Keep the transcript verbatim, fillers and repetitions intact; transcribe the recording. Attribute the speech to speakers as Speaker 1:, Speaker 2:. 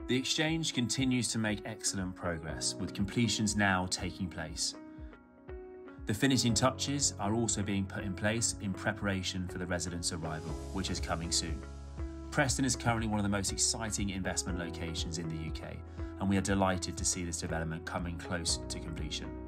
Speaker 1: The exchange continues to make excellent progress, with completions now taking place. The finishing touches are also being put in place in preparation for the residents' arrival, which is coming soon. Preston is currently one of the most exciting investment locations in the U K, and we are delighted to see this development coming close to completion.